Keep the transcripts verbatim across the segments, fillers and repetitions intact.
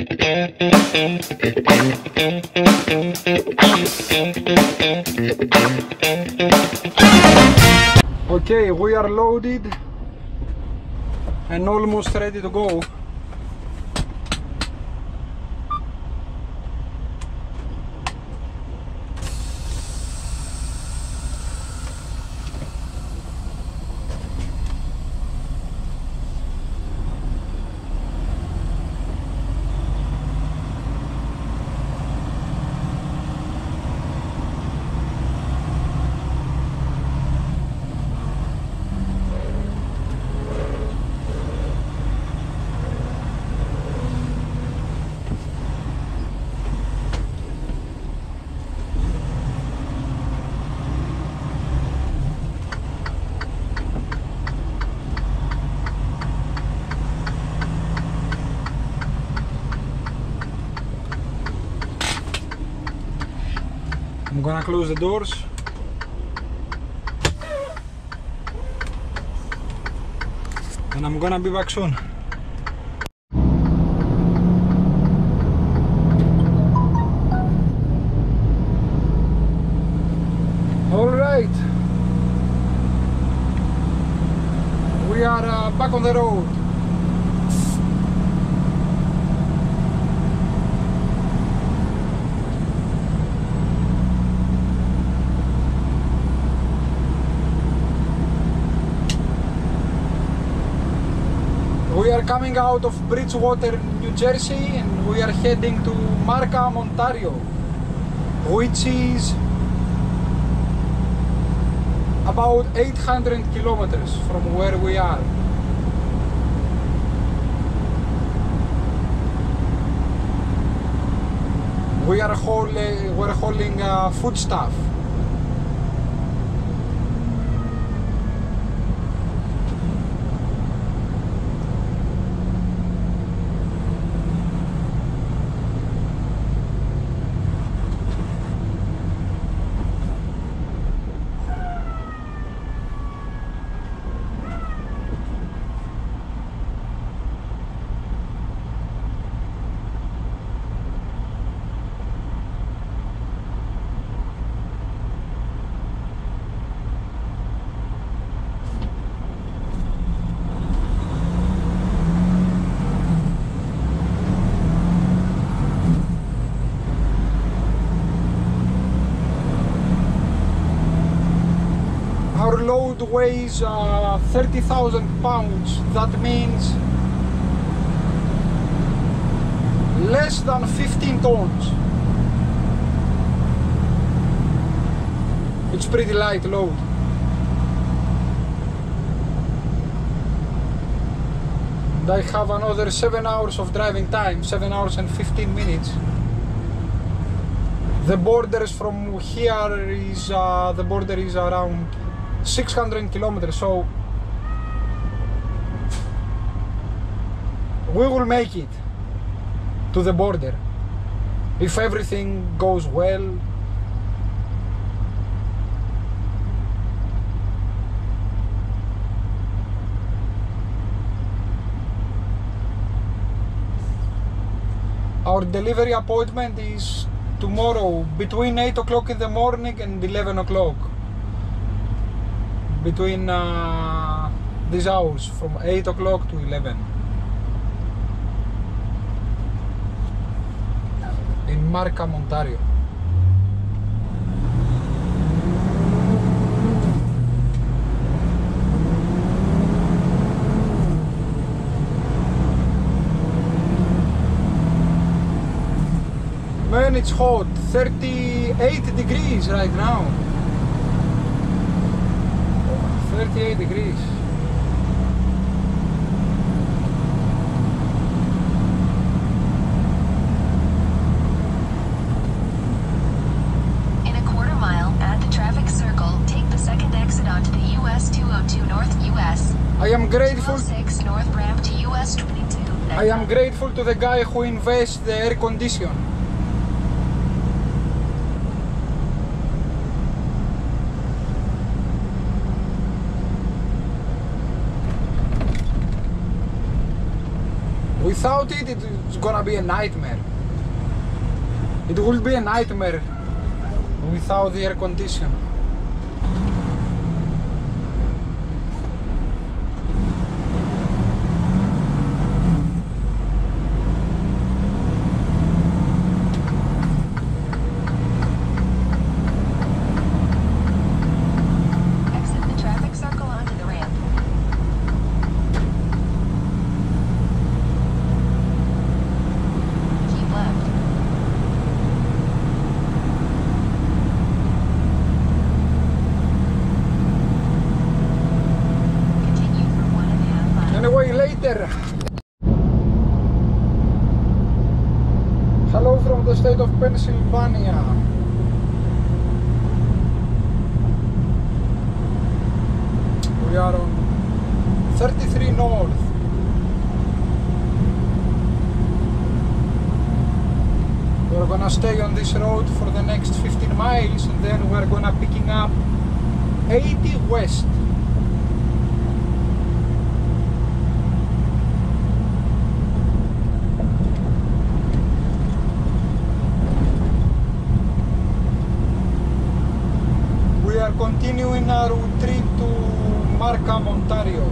Okay, we are loaded and almost ready to go. I'm gonna close the doors. And I'm gonna be back soon. All right. We are uh, back on the road. We are coming out of Bridgewater, New Jersey, and we are heading to Markham, Ontario, which is about eight hundred kilometers from where we are. We are hauling, we're hauling uh, foodstuff. Our load weighs uh, thirty thousand pounds. That means less than fifteen tons. It's pretty light load. And I have another seven hours of driving time, seven hours and fifteen minutes. The borders from here is uh, the border is around six hundred kilometers, so we will make it to the border if everything goes well. Our delivery appointment is tomorrow between eight o'clock in the morning and eleven o'clock. Between uh, these hours, from eight o'clock to eleven. In Markham, Ontario. Man, it's hot, thirty-eight degrees right now. thirty-eight degrees. In a quarter mile, at the traffic circle, take the second exit onto the U S two oh two North U S. I am grateful. two oh six North ramp to U S twenty-two. I am grateful to the guy who invests the air condition. We Without it, it's gonna be a nightmare. It will be a nightmare without the air condition. Exit the traffic circle onto the ramp. Keep left. Continue for one and a half miles. Anyway, later. Hello from the state of Pennsylvania. We are on thirty-three North. We're gonna stay on this road for the next fifteen miles and then we're gonna picking up eighty West. We are continuing our trip to Markham, Ontario.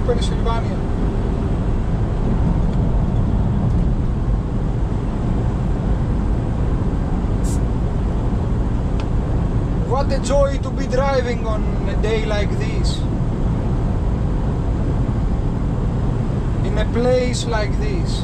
Pennsylvania. What a joy to be driving on a day like this. In a place like this.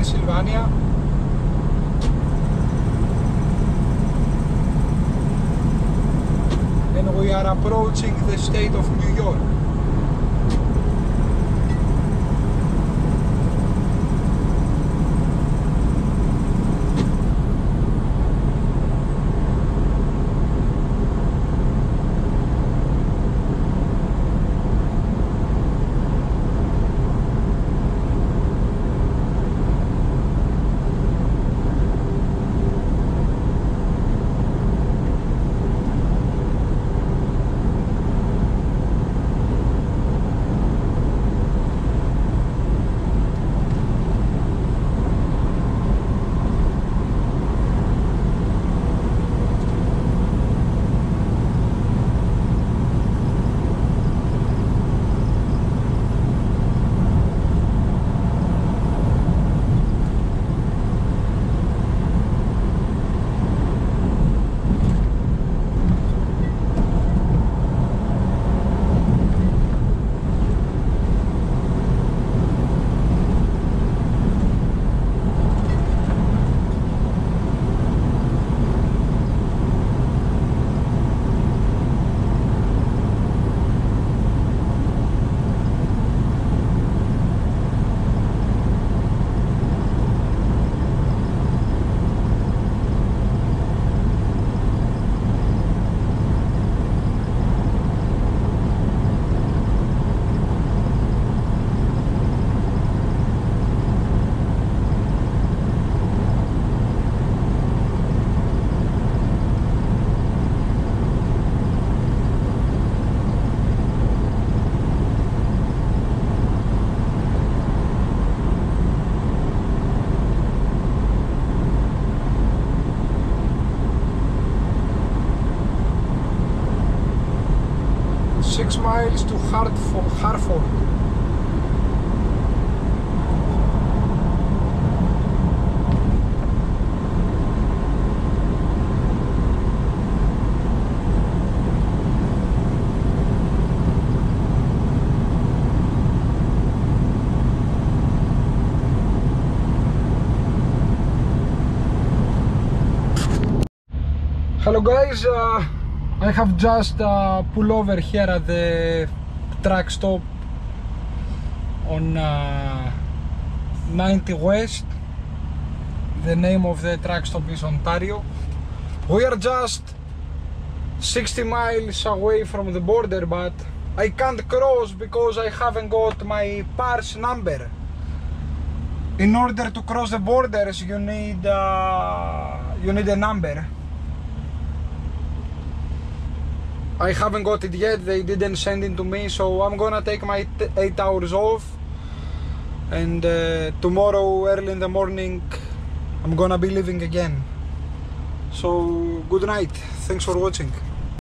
Pennsylvania. And we are approaching the state of New York. Six miles to Hartford. Hartford. Hello guys, uh, I have just uh, pulled over here at the truck stop on uh, ninety West. The name of the truck stop is Ontario. We are just sixty miles away from the border, but I can't cross because I haven't got my parse number. In order to cross the borders, you need uh, you need a number. I haven't got it yet, they didn't send it to me, so I'm gonna take my eight hours off, and uh, tomorrow early in the morning I'm gonna be leaving again. So good night, thanks for watching.